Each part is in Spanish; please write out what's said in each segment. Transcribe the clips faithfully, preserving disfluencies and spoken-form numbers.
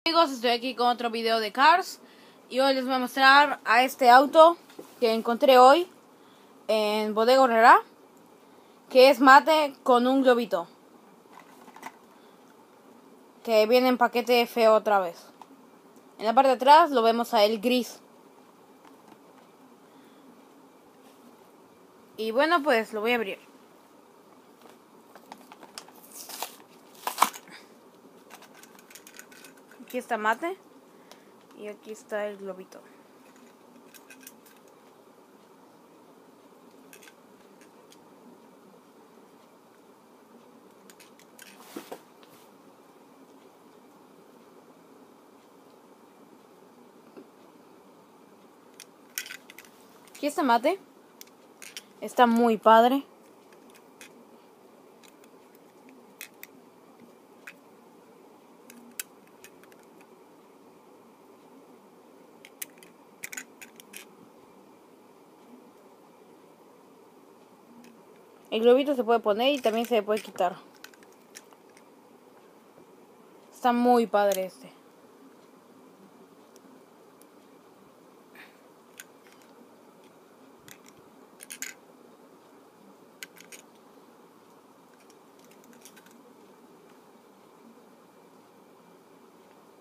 Amigos, estoy aquí con otro video de Cars y hoy les voy a mostrar a este auto que encontré hoy en Bodega Aurrerá, que es mate con un globito que viene en paquete feo otra vez. En la parte de atrás lo vemos a él gris. Y bueno, pues lo voy a abrir. Aquí está mate y aquí está el globito. Aquí está mate. Está muy padre. El globito se puede poner y también se puede quitar. Está muy padre este.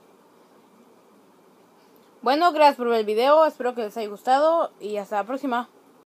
Bueno, gracias por ver el video, espero que les haya gustado y hasta la próxima.